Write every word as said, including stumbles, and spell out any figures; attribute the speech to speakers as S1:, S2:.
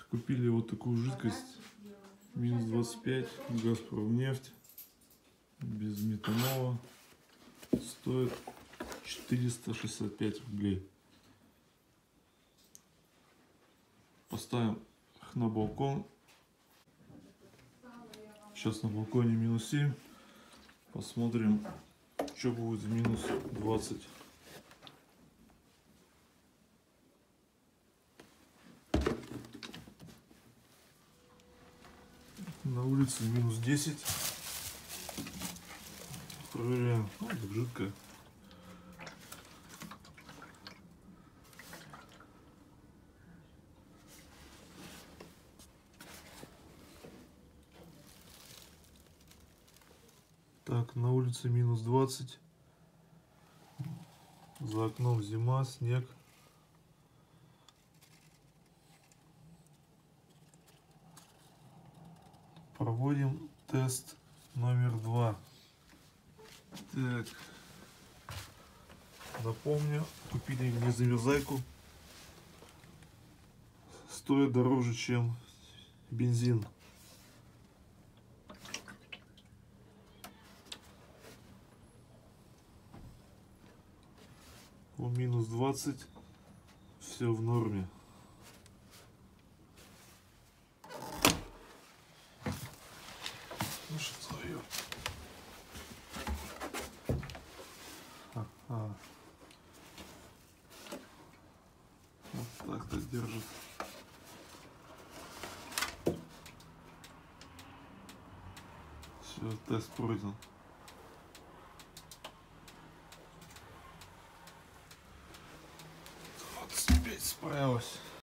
S1: Купили вот такую жидкость. Минус двадцать пять. Газпромнефть. Без метанола. Стоит четыреста шестьдесят пять рублей. Поставим их на балкон. Сейчас на балконе минус семь. Посмотрим, что будет в минус двадцать. На улице минус десять. Проверяем. Ну, так жидкая. Так, на улице минус двадцать. За окном зима, снег. Проводим тест номер два. Так. Напомню, купили незамерзайку. Стоит дороже, чем бензин. У минус двадцать все в норме. Ну что твое? Ага. Вот так-то держит. Все, тест пройден. двадцать пять справилась.